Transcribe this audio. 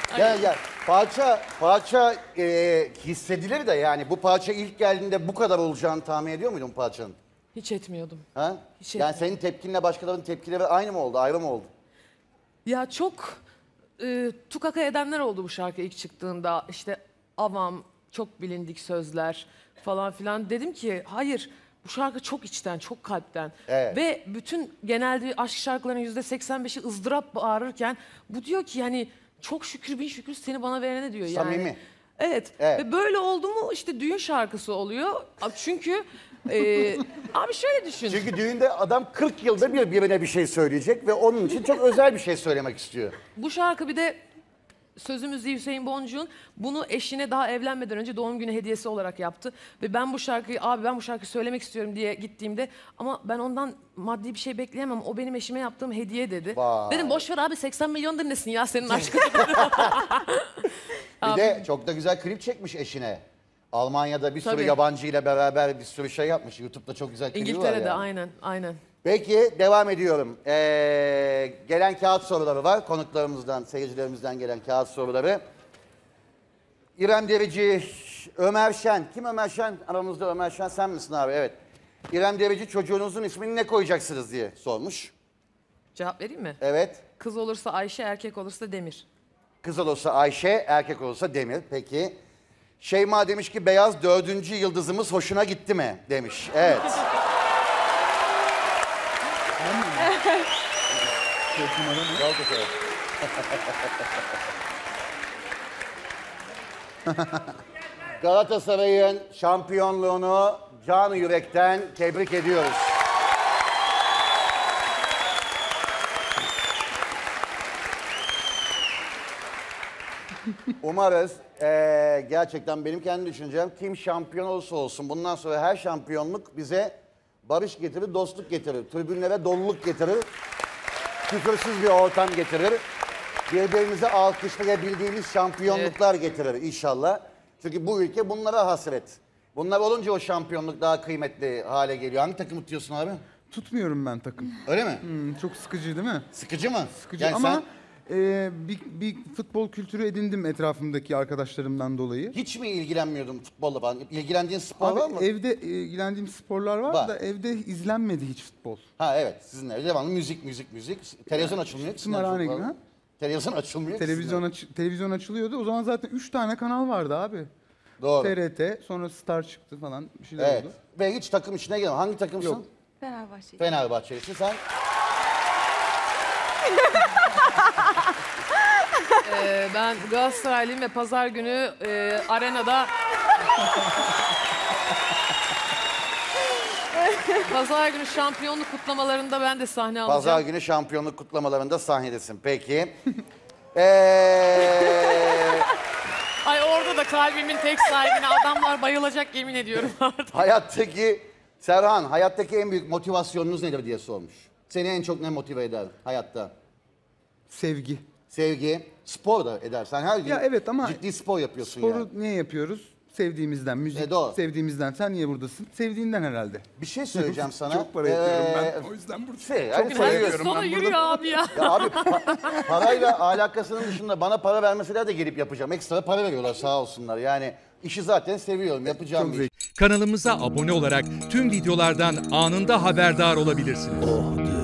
Ya parça hissedilir de yani bu parça ilk geldiğinde bu kadar olacağını tahmin ediyor muydun parçanın? Hiç etmiyordum. Ha? Hiç Yani etmiyordum. senin tepkinle başkalarının tepkileri aynı mı oldu, ayrı mı oldu? Ya çok tukaka edenler oldu bu şarkı ilk çıktığında. İşte avam, çok bilindik sözler falan filan. Dedim ki hayır, bu şarkı çok içten, çok kalpten. Evet. Ve bütün genelde aşk şarkılarının %85'i ızdırap bağırırken bu diyor ki yani çok şükür bin şükür seni bana verene diyor yani. Samimi. Evet. Evet. Ve böyle oldu mu işte düğün şarkısı oluyor. Çünkü abi şöyle düşün. Çünkü düğünde adam 40 yılda birine bir şey söyleyecek ve onun için çok özel bir şey söylemek istiyor. Bu şarkı bir de sözü müziği Hüseyin Boncuk'un bunu eşine daha evlenmeden önce doğum günü hediyesi olarak yaptı. Ve ben bu şarkıyı söylemek istiyorum diye gittiğimde ama ben ondan maddi bir şey bekleyemem. O benim eşime yaptığım hediye dedi. Vay. Dedim boş ver abi 80 milyon dinlesin ya senin aşkın. Bir de çok da güzel klip çekmiş eşine. Almanya'da bir sürü Tabii. yabancı ile beraber bir sürü şey yapmış. YouTube'da çok güzel klibi var İngiltere'de yani. aynen. Peki devam ediyorum. Gelen kağıt soruları var. Konuklarımızdan, seyircilerimizden gelen kağıt soruları. İrem Derici, Ömer Şen. Kim Ömer Şen? Aramızda Ömer Şen sen misin abi? Evet. İrem Derici çocuğunuzun ismini ne koyacaksınız diye sormuş. Cevap vereyim mi? Evet. Kız olursa Ayşe, erkek olursa Demir. Kız olursa Ayşe, erkek olursa Demir. Peki. Şeyma demiş ki beyaz 4. yıldızımız hoşuna gitti mi? Demiş. Evet. Galatasaray'ın şampiyonluğunu canı yürekten tebrik ediyoruz. Umarız gerçekten benim kendi düşüncem kim şampiyon olursa olsun bundan sonra her şampiyonluk bize barış getirir, dostluk getirir. Tribünlere doluluk getirir. Küfürsüz bir ortam getirir. Birbirimize alkışlayabildiğimiz şampiyonluklar getirir inşallah. Çünkü bu ülke bunlara hasret. Bunlar olunca o şampiyonluk daha kıymetli hale geliyor. Hangi takımı tutuyorsun abi? Tutmuyorum ben takım. Öyle mi? Çok sıkıcı değil mi? Sıkıcı mı? Sıkıcı Yani ama sen bir futbol kültürü edindim etrafımdaki arkadaşlarımdan dolayı. hiç mi ilgilenmiyordun futbolla falan? İlgilendiğin spor var mı? Abi evde ilgilendiğim sporlar var Var. da evde izlenmedi hiç futbol. Ha evet sizin evde devamlı müzik. Televizyon açılmıyor. Sizin Tımarhane evde gibi ha? Televizyon açılmıyor. ki sizin evde. Televizyon açılıyordu. O zaman zaten 3 tane kanal vardı abi. Doğru. TRT, sonra Star çıktı falan bir şeyler Evet. oldu. Ve hiç takım içine girmedin. Hangi takımsın? Yok. Fenerbahçe. Fenerbahçelisin sen. Ben Galatasaraylıyım ve pazar günü arenada... Pazar günü şampiyonluk kutlamalarında ben de sahne alacağım. Pazar günü şampiyonluk kutlamalarında sahnedesin. Peki. Ay orada da kalbimin tek sahibine adamlar bayılacak yemin ediyorum artık. hayattaki en büyük motivasyonunuz nedir diye sormuş. Seni en çok ne motive eder hayatta? Sevgi. Sevgi, spor da edersen her gün Ya evet ama ciddi spor yapıyorsun Sporu yani. niye yapıyoruz? Sevdiğimizden, müzik doğru. sevdiğimizden. Sen niye buradasın? Sevdiğinden herhalde. Bir şey söyleyeceğim sana. Çok para yapıyorum ben. O yüzden buradayım. Çok para Herkes yapıyorum. sana yürüyor abi ya. Ya abi parayla alakasının dışında bana para vermeseler de gelip yapacağım. Ekstra para veriyorlar sağ olsunlar. Yani işi zaten seviyorum. Yapacağım bir iş. Kanalımıza abone olarak tüm videolardan anında haberdar olabilirsiniz.